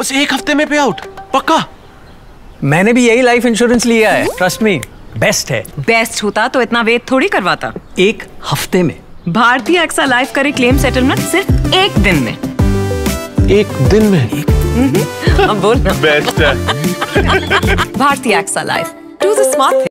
बस 1 हफ्ते में पे आउट पक्का? मैंने भी यही लाइफ इंश्योरेंस लिया है, ट्रस्ट मी, बेस्ट है। बेस्ट होता तो इतना वेट थोड़ी करवाता। 1 हफ्ते में भारतीय एक्सा लाइफ करे क्लेम सेटलमेंट सिर्फ 1 दिन में। 1 दिन में? अब बोल ना। बेस्ट है। Bharti AXA life, do the smart thing.